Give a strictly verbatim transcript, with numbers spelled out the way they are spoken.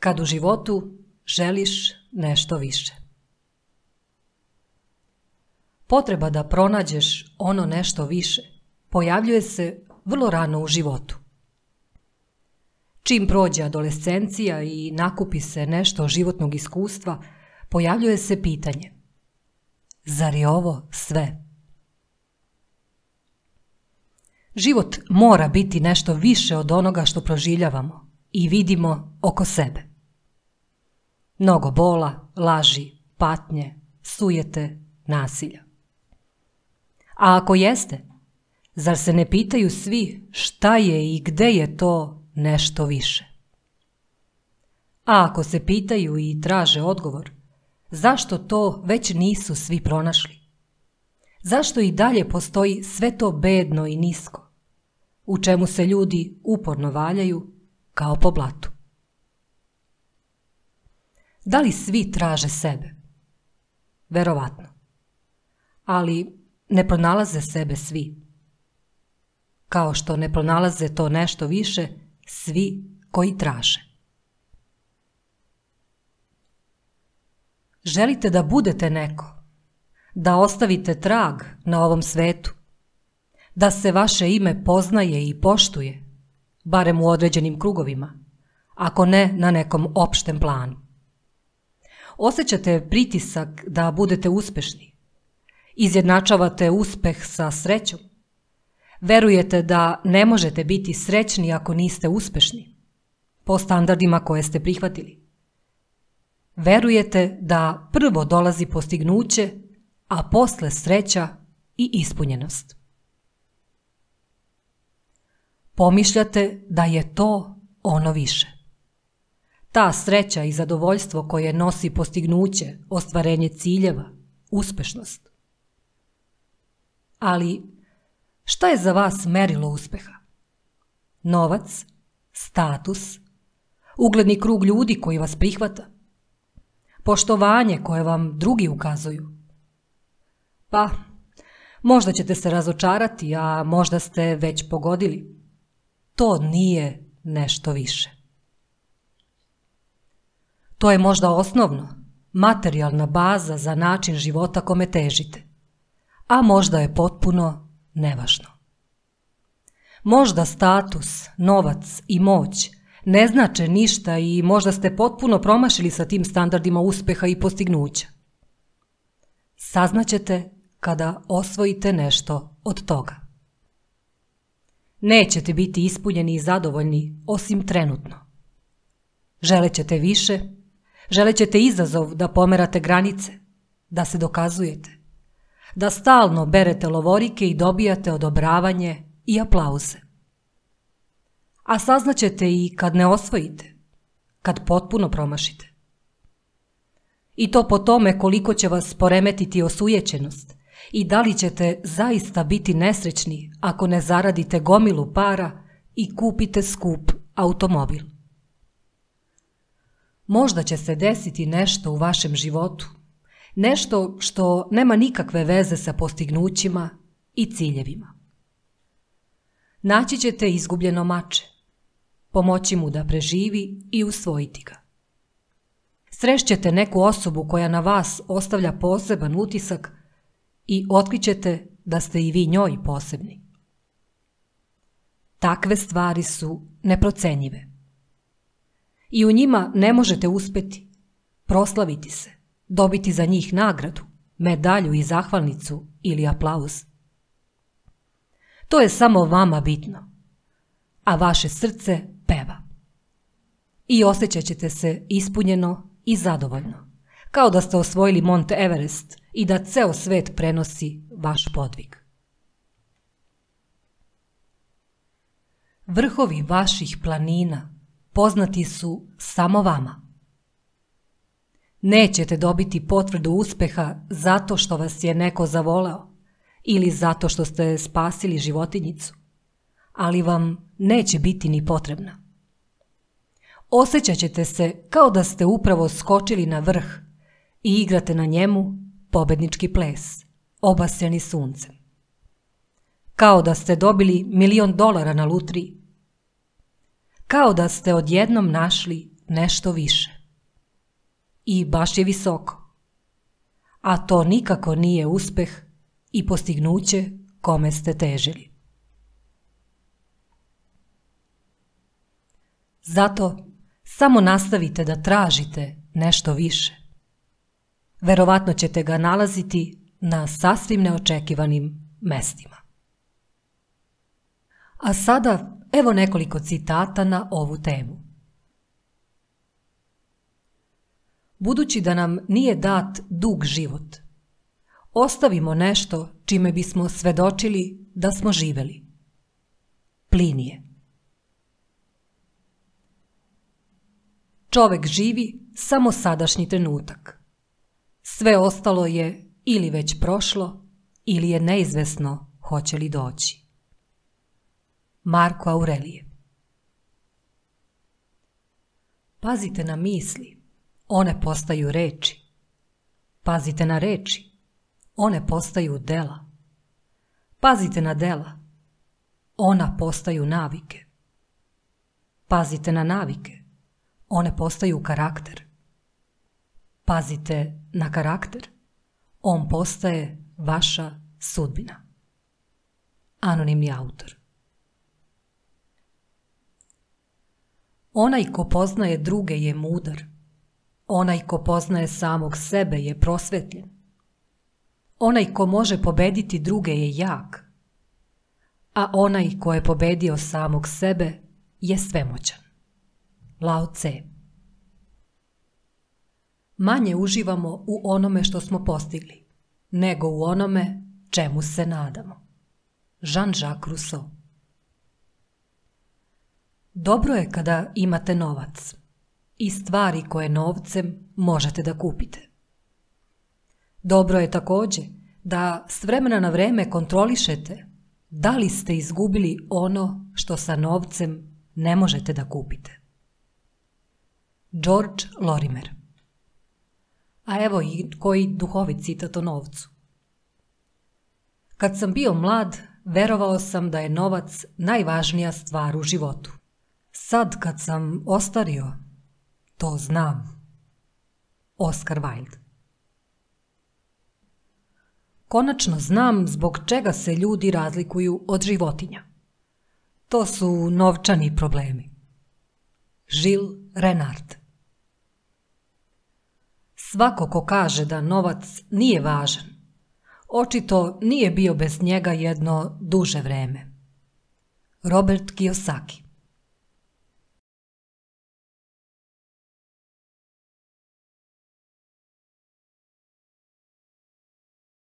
kad u životu želiš nešto više. Potreba da pronađeš ono nešto više pojavljuje se vrlo rano u životu. Čim prođe adolescencija i nakupi se nešto životnog iskustva, pojavljuje se pitanje: zar je ovo sve? Život mora biti nešto više od onoga što proživljavamo i vidimo oko sebe. Mnogo bola, laži, patnje, sujete, nasilja. A ako jeste, zar se ne pitaju svi šta je i gde je to nešto više? A ako se pitaju i traže odgovor, zašto to već nisu svi pronašli? Zašto i dalje postoji sve to bedno i nisko, u čemu se ljudi uporno valjaju kao po blatu? Da li svi traže sebe? Verovatno. Ali ne pronalaze sebe svi. Kao što ne pronalaze to nešto više svi koji traže. Želite da budete neko, da ostavite trag na ovom svetu, da se vaše ime poznaje i poštuje, barem u određenim krugovima, ako ne na nekom opštem planu. Osjećate pritisak da budete uspešni, izjednačavate uspeh sa srećom, verujete da ne možete biti srećni ako niste uspešni, po standardima koje ste prihvatili. Verujete da prvo dolazi postignuće, a posle sreća i ispunjenost. Pomišljate da je to ono više. Ta sreća i zadovoljstvo koje nosi postignuće, ostvarenje ciljeva, uspešnost. Ali šta je za vas merilo uspeha? Novac, status, ugledni krug ljudi koji vas prihvata, poštovanje koje vam drugi ukazuju. Pa, možda ćete se razočarati, a možda ste već pogodili. To nije nešto više. To je možda osnovno, materijalna baza za način života kome težite, a možda je potpuno nevažno. Možda status, novac i moć ne znače ništa i možda ste potpuno promašili sa tim standardima uspeha i postignuća. Saznaćete kada osvojite nešto od toga. Nećete biti ispunjeni i zadovoljni osim trenutno. Želećete više, želećete izazov da pomerate granice, da se dokazujete, da stalno berete lovorike i dobijate odobravanje i aplauze. A saznaćete i kad ne osvojite, kad potpuno promašite. I to po tome koliko će vas poremetiti osujećenost i da li ćete zaista biti nesrećni ako ne zaradite gomilu para i kupite skup automobil. Možda će se desiti nešto u vašem životu, nešto što nema nikakve veze sa postignućima i ciljevima. Naći ćete izgubljeno mače, pomoći mu da preživi i usvojiti ga. Srešćete neku osobu koja na vas ostavlja poseban utisak i otkrićete da ste i vi njoj posebni. Takve stvari su neprocenjive. I u njima ne možete uspeti, proslaviti se, dobiti za njih nagradu, medalju i zahvalnicu ili aplauz. To je samo vama bitno, a vaše srce peva. I osjećat ćete se ispunjeno i zadovoljno, kao da ste osvojili Mont Everest i da ceo svet prenosi vaš podvig. Vrhovi vaših planina poznati su samo vama. Nećete dobiti potvrdu uspeha zato što vas je neko zavoleo ili zato što ste spasili životinjicu, ali vam neće biti ni potrebna. Osjećat ćete se kao da ste upravo skočili na vrh i igrate na njemu pobednički ples, obasjani suncem. Kao da ste dobili milion dolara na lutriji. Kao da ste odjednom našli nešto više. I baš je visoko. A to nikako nije uspeh i postignuće kome ste težili. Zato samo nastavite da tražite nešto više. Verovatno ćete ga nalaziti na sasvim neočekivanim mestima. A sada evo nekoliko citata na ovu temu. Budući da nam nije dat dug život, ostavimo nešto čime bismo svedočili da smo živeli. Plinije. Čovek živi samo sadašnji trenutak. Sve ostalo je ili već prošlo, ili je neizvesno hoće li doći. Marko Aurelije. Pazite na misli, one postaju reči. Pazite na reči, one postaju dela. Pazite na dela, ona postaju navike. Pazite na navike, one postaju karakter. Pazite na karakter, on postaje vaša sudbina. Anonimni autor. Onaj ko poznaje druge je mudar. Onaj ko poznaje samog sebe je prosvetljen. Onaj ko može pobediti druge je jak. A onaj ko je pobedio samog sebe je svemoćan. Lao Tse. Manje uživamo u onome što smo postigli, nego u onome čemu se nadamo. Jean-Jacques Rousseau. Dobro je kada imate novac i stvari koje novcem možete da kupite. Dobro je takođe da s vremena na vreme kontrolišete da li ste izgubili ono što sa novcem ne možete da kupite. George Lorimer. A evo i koji duhovit citat o novcu. Kad sam bio mlad, verovao sam da je novac najvažnija stvar u životu. Sad kad sam ostario, to znam. Oscar Wilde. Konačno znam zbog čega se ljudi razlikuju od životinja. To su novčani problemi. Jules Renard. Svako ko kaže da novac nije važan, očito nije bio bez njega jedno duže vreme. Robert Kiyosaki.